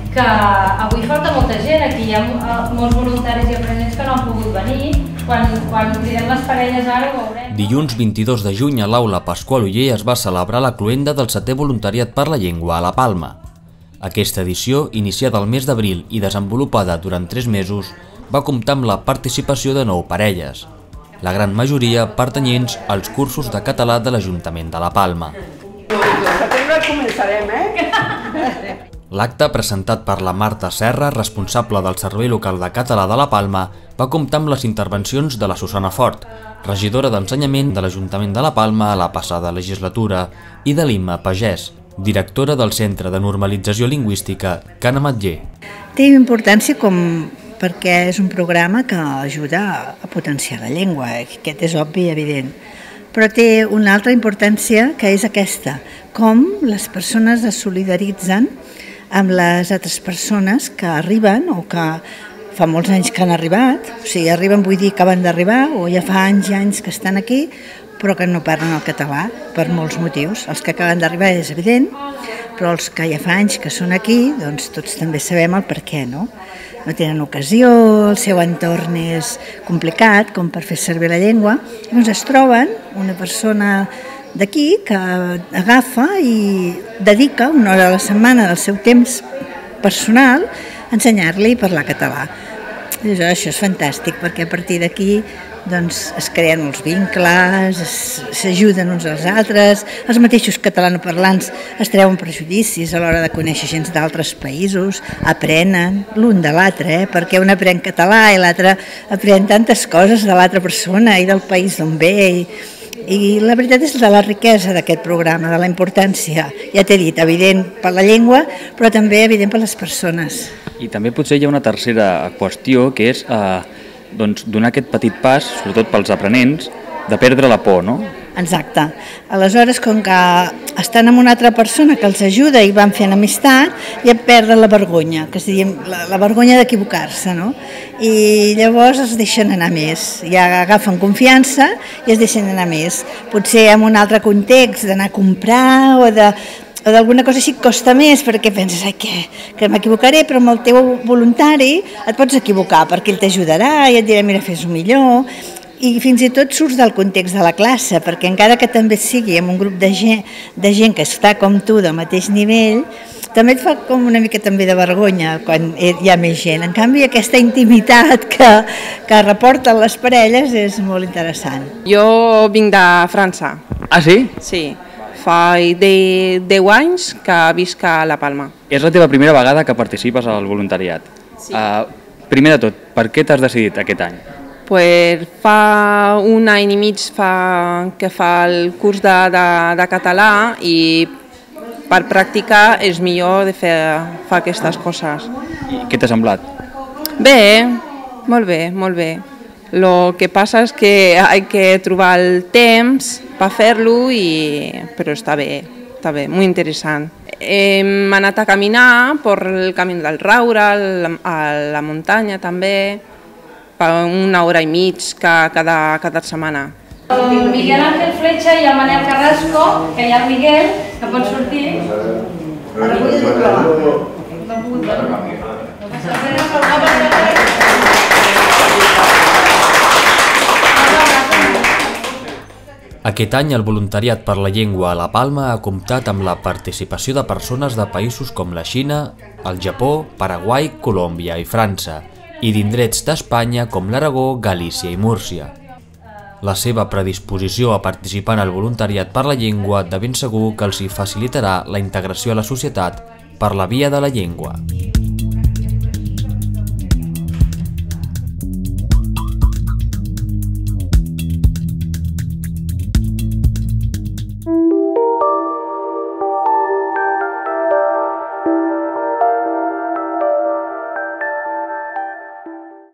que avui falta molta gent, aquí hi ha molts voluntaris i aprenents que no han pogut venir, quan cridem les parelles ara ho veurem. Dilluns 22 de juny a l'Aula Pasqual Oller es va celebrar la cloenda del 7è voluntariat per la llengua a La Palma. Aquesta edició, iniciada al mes d'abril i desenvolupada durant 3 mesos, va comptar amb la participació de 9 parelles, la gran majoria pertanyents als cursos de català de l'Ajuntament de La Palma. L'acte, presentat per la Marta Serra, responsable del Servei Local de Català de La Palma, va comptar amb les intervencions de la Susana Fort, regidora d'Ensenyament de l'Ajuntament de La Palma a la passada legislatura, i de l'Imma Pagès, directora del Centre de Normalització Lingüística Can Ametller. Té importància perquè és un programa que ajuda a potenciar la llengua, aquest és obvi i evident. Però té una altra importància que és aquesta, com les persones es solidaritzen amb les altres persones que arriben o que fa molts anys que han arribat, o sigui, arriben vull dir que van d'arribar o ja fa anys i anys que estan aquí, però que no parlen el català per molts motius. Els que acaben d'arribar és evident, però els que ja fa anys que són aquí, doncs tots també sabem el per què, no? No tenen ocasió, el seu entorn és complicat com per fer servir la llengua, llavors es troben una persona d'aquí que agafa i dedica una hora a la setmana del seu temps personal a ensenyar-li a parlar català. Això és fantàstic perquè a partir d'aquí es creen molts vincles, s'ajuden uns als altres, els mateixos catalanoparlants es treuen prejudicis a l'hora de conèixer gent d'altres països, aprenen l'un de l'altre, perquè un aprèn català i l'altre aprèn tantes coses de l'altra persona i del país d'on ve. I la veritat és de la riquesa d'aquest programa, de la importància, ja t'he dit, evident per la llengua, però també evident per les persones. I també potser hi ha una tercera qüestió, que és donar aquest petit pas, sobretot pels aprenents, de perdre la por, no? Exacte. Aleshores, com que estan amb una altra persona que els ajuda i van fent amistat, ja perden la vergonya, que es diu la vergonya d'equivocar-se, no? I llavors es deixen anar més, ja agafen confiança i es deixen anar més. Potser en un altre context d'anar a comprar o d'alguna cosa així costa més perquè penses que m'equivocaré, però amb el teu voluntari et pots equivocar perquè ell t'ajudarà i et dirà mira, fes-ho millor. I fins i tot surts del context de la classe, perquè encara que també sigui amb un grup de gent que està com tu del mateix nivell, també et fa com una mica també de vergonya quan hi ha més gent. En canvi, aquesta intimitat que reporten les parelles és molt interessant. Jo vinc de França. Ah, sí? Sí, fa 10 anys que visc a La Palma. És la teva primera vegada que participes al voluntariat. Sí. Primer de tot, per què t'has decidit aquest any? Pues fa un any i mig que fa el curs de català i per practicar és millor de fer aquestes coses. I què t'ha semblat? Bé, molt bé, molt bé. El que passa és que hay que trobar el temps per fer-lo, però està bé, molt interessant. Hem anat a caminar per el camí del Raura, a la muntanya també, per una hora i mig cada setmana. El Miguel Ángel Fletxa i el Manel Carrasco, que hi ha el Miguel, que pot sortir. Aquest any el voluntariat per la llengua a La Palma ha comptat amb la participació de persones de països com la Xina, el Japó, Paraguai, Colòmbia i França, i d'indrets d'Espanya com l'Aragó, Galícia i Múrcia. La seva predisposició a participar en el voluntariat per la llengua de ben segur que els hi facilitarà la integració a la societat per la via de la llengua.